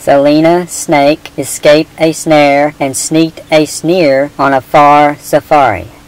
Selina Snake escaped a snare and sneaked a sneer on a far safari.